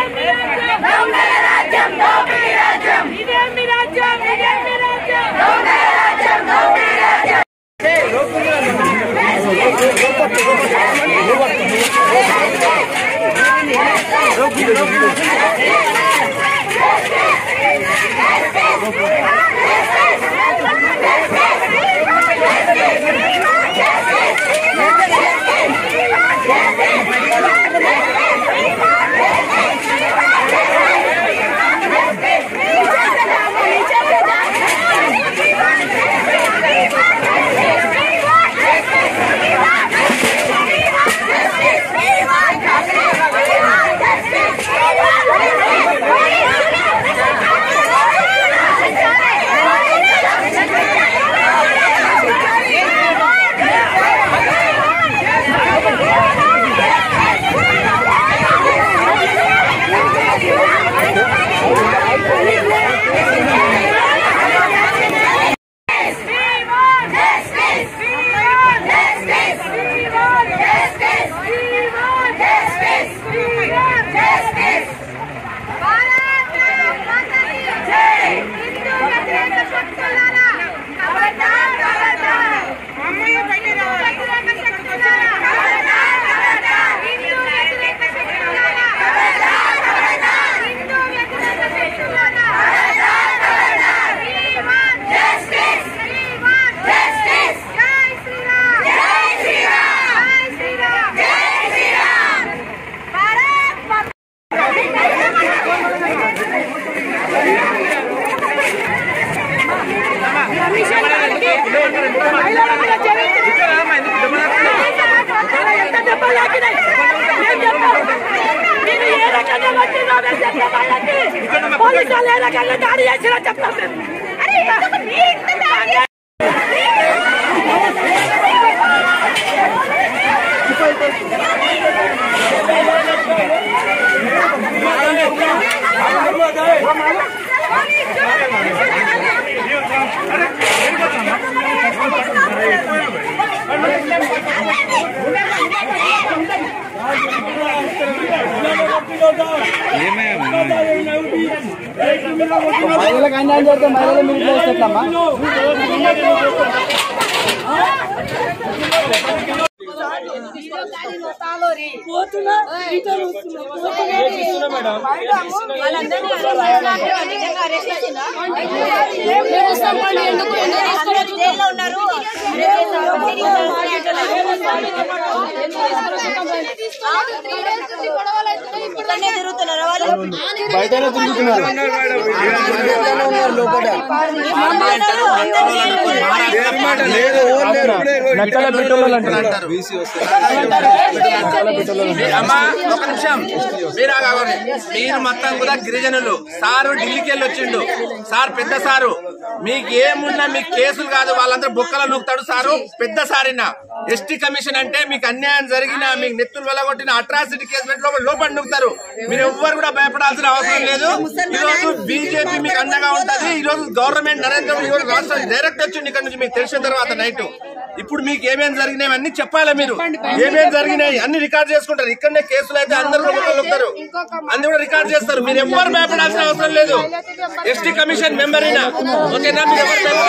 మీరు మొత్తం కూడా గిరిజనులు సారు ఢిల్లీకి వెళ్ళి వచ్చిండు సార్ పెద్ద సారు మీకు ఏమున్నా మీకు కేసులు కాదు వాళ్ళందరూ బొక్కలు నొక్కుతాడు సారు పెద్ద సారిన ఎస్టీ కమిషన్ అంటే మీకు అన్యాయం జరిగినా మీకు నెత్తులు వెలగొట్టిన అట్రాసిటీ కేసు పెట్టి లోపల నొక్కుతారు మీరు ఎవ్వరు కూడా భయపడాల్సిన అవసరం లేదు ఈ రోజు బీజేపీ మీకు అండగా ఉంటది ఈ రోజు గవర్నమెంట్ నరేంద్ర మోడీ రాష్ట్రం డైరెక్ట్ వచ్చింది ఇక్కడ నుంచి మీకు తెలిసిన తర్వాత నైట్ ఇప్పుడు మీకు ఏమేమి జరిగినాయి అన్ని చెప్పాలి మీరు ఏమేమి జరిగినాయి అన్ని రికార్డ్ చేసుకుంటారు ఇక్కడనే కేసులు అయితే అందరూ నొక్కుతారు అన్ని కూడా రికార్డ్ చేస్తారు మీరు ఎవ్వరు భయపడాల్సిన అవసరం లేదు ఎస్టీ కమిషన్ మెంబర్ అయినా ఓకేనా మీరు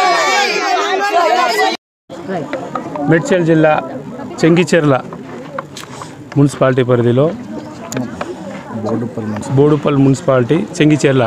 మేడ్చల్ జిల్లా చెంగిచెర్ల మున్సిపాలిటీ పరిధిలో బోడుపల్ మున్సిపాలిటీ చెంగిచెర్ల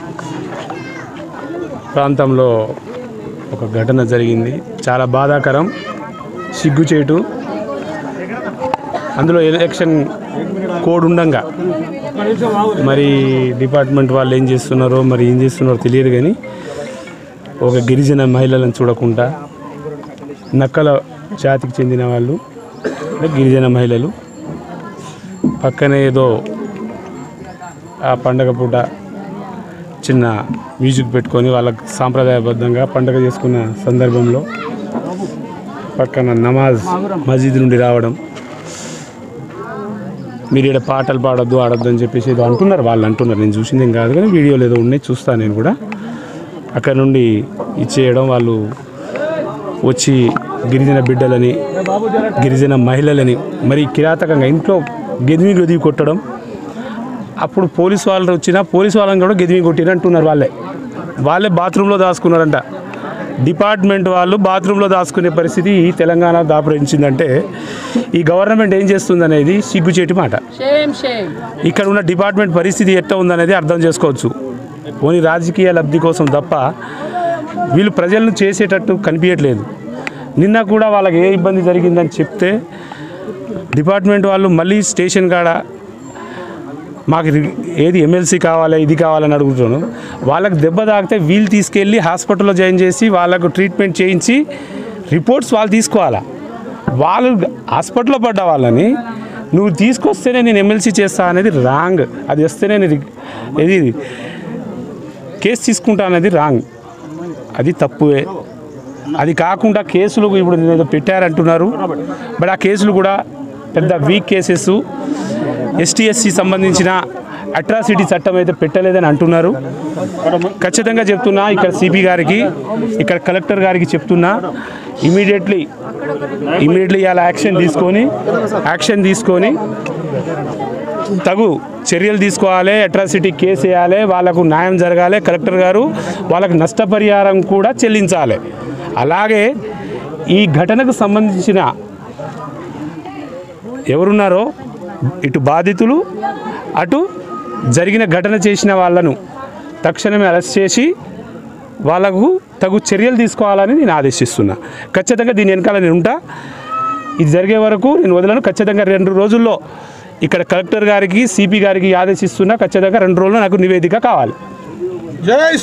ప్రాంతంలో ఒక ఘటన జరిగింది చాలా బాధాకరం సిగ్గుచేటు అందులో ఎలక్షన్ కోడ్ ఉండంగా మరి డిపార్ట్మెంట్ వాళ్ళు ఏం చేస్తున్నారో మరి ఏం చేస్తున్నారో తెలియదు కానీ ఒక గిరిజన మహిళలను చూడకుండా నక్కల జాతికి చెందిన వాళ్ళు గిరిజన మహిళలు పక్కనే ఏదో ఆ పండగ పూట చిన్న మ్యూజిక్ పెట్టుకొని వాళ్ళకి సాంప్రదాయబద్ధంగా పండగ చేసుకున్న సందర్భంలో పక్కన నమాజ్ మస్జిద్ నుండి రావడం మీరు ఇక్కడ పాటలు పాడొద్దు ఆడొద్దు అని చెప్పేసి ఏదో అంటున్నారు వాళ్ళు అంటున్నారు నేను చూసింది ఏం కాదు కానీ వీడియోలు ఏదో ఉన్నాయి చూస్తాను నేను కూడా అక్కడ నుండి ఇచ్చేయడం వాళ్ళు వచ్చి గిరిజన బిడ్డలని గిరిజన మహిళలని మరి కిరాతకంగా ఇంట్లో గెదిమి కొట్టడం అప్పుడు పోలీసు వాళ్ళు వచ్చినా పోలీసు వాళ్ళని కూడా గెదిమి కొట్టిరు అంటున్నారు. వాళ్ళే బాత్రూంలో దాచుకున్నారంట. డిపార్ట్మెంట్ వాళ్ళు బాత్రూంలో దాచుకునే పరిస్థితి తెలంగాణ దాపురించిందంటే ఈ గవర్నమెంట్ ఏం చేస్తుంది అనేది సిగ్గుచేటి మాట. ఇక్కడ ఉన్న డిపార్ట్మెంట్ పరిస్థితి ఎట్లా ఉందనేది అర్థం చేసుకోవచ్చు. ఓన్లీ రాజకీయ లబ్ధి కోసం తప్ప వీళ్ళు ప్రజలను చేసేటట్టు కనిపించట్లేదు. నిన్న కూడా వాళ్ళకి ఏ ఇబ్బంది జరిగిందని చెప్తే డిపార్ట్మెంట్ వాళ్ళు మళ్ళీ స్టేషన్ కాడ మాకు ఏది ఎమ్మెల్సీ కావాలి ఇది కావాలని అడుగుతున్నాను. వాళ్ళకి దెబ్బ తాకితే వీళ్ళు తీసుకెళ్ళి హాస్పిటల్లో జాయిన్ చేసి వాళ్ళకు ట్రీట్మెంట్ చేయించి రిపోర్ట్స్ వాళ్ళు తీసుకోవాలా. వాళ్ళు హాస్పిటల్లో పడ్డ వాళ్ళని నువ్వు తీసుకొస్తేనే నేను ఎమ్మెల్సీ చేస్తా అనేది రాంగ్. అది వస్తేనే నేను ఇది కేసు తీసుకుంటా అనేది రాంగ్. అది తప్పువే. అది కాకుండా కేసులు ఇప్పుడు నేను పెట్టారంటున్నారు. బట్ ఆ కేసులు కూడా పెద్ద వీక్ కేసెస్. ST/SC సంబంధించిన అట్రాసిటీ చట్టం అయితే పెట్టలేదని అంటున్నారు. ఖచ్చితంగా చెప్తున్నా, ఇక్కడ CP గారికి ఇక్కడ కలెక్టర్ గారికి చెప్తున్నా, ఇమీడియట్లీ ఇలా యాక్షన్ తీసుకొని తగు చర్యలు తీసుకోవాలి. అట్రాసిటీ కేసు వేయాలి. వాళ్ళకు న్యాయం జరగాలి. కలెక్టర్ గారు వాళ్ళకు నష్టపరిహారం కూడా చెల్లించాలి. అలాగే ఈ ఘటనకు సంబంధించిన ఎవరున్నారో ఇటు బాధితులు అటు జరిగిన ఘటన చేసిన వాళ్ళను తక్షణమే అరెస్ట్ చేసి వాళ్ళకు తగు చర్యలు తీసుకోవాలని నేను ఆదేశిస్తున్నా. ఖచ్చితంగా దీని వెనకాల నేను ఉంటా. ఇది జరిగే వరకు నేను వదలను. ఖచ్చితంగా 2 రోజుల్లో ఇక్కడ కలెక్టర్ గారికి CP గారికి ఆదేశిస్తున్నా. ఖచ్చితంగా 2 రోజుల్లో నాకు నివేదిక కావాలి.